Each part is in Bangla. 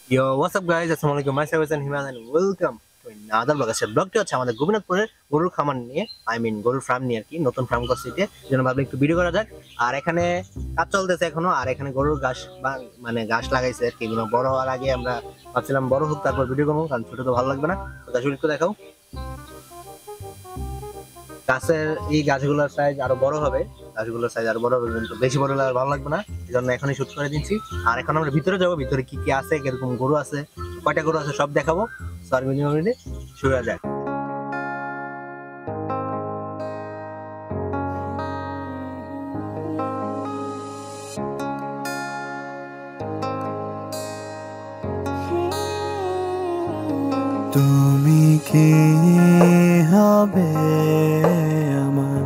Yo, what's up guys? Assalamualaikum. Myself is Himal and welcome to another vlog. আজকের ব্লগটি হচ্ছে আমাদের গোবিনাথপুরের গরুর খামার নিয়ে, গরুর ফার্ম নিয়ে আর কি, নতুন ফার্ম করছে এটা। যেন ভাবলে একটু ভিডিও করা যাক। আর এখানে কাজ চলতেছে এখনো, আর এখানে গরুর ঘাস মানে ঘাস লাগাইছে আর কি। এগুলো বড় হওয়ার আগে আমরা ভাবছিলাম বড় হোক তারপর ভিডিও করবো, কারণ ছোট তো ভালো লাগবে না। তো গাছগুলো একটু দেখাও। গাছের এই গাছগুলোর সাইজ আরো বড় হবে, গাছগুলোর সাইজ আরো বড় হবে, কিন্তু বেশি বড় হলে আর ভালো লাগবে না, এই জন্য এখনই শুট করে দিচ্ছি। আর এখন আমরা ভিতরে যাবো, ভিতরে কি কি আছে, কিরকম গরু আছে, কয়টা গরু আছে সব দেখাবো। শুরু হয়ে যায়। তুমি কি হবে আমার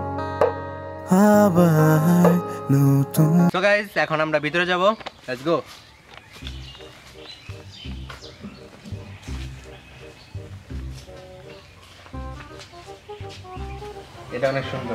আবার নতুন। সো গাইস, এখন আমরা ভিতরে যাব, লেটস গো। এটা অনেক সুন্দর।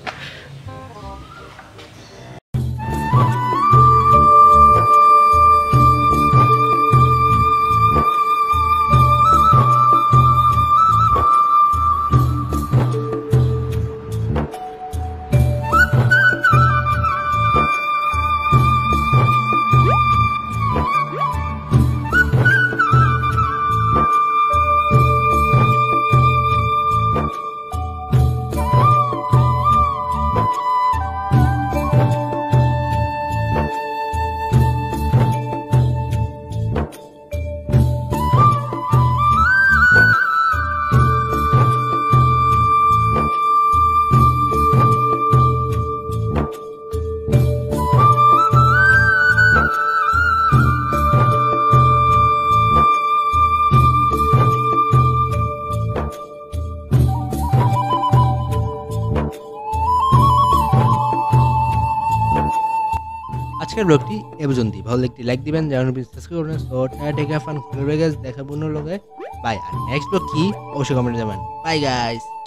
আজকের ব্লগটি এ পর্যন্তই। ভালো লাগলে লাইক দিবেন, জানাবেন, সাবস্ক্রাইব করবেন। সো টাটা ফান করবে গাইস, দেখা বন্ধুর লগে বাই। আর নেক্সট ব্লগ কি অবশ্যই কমেন্টে জানাবেন। Bye guys.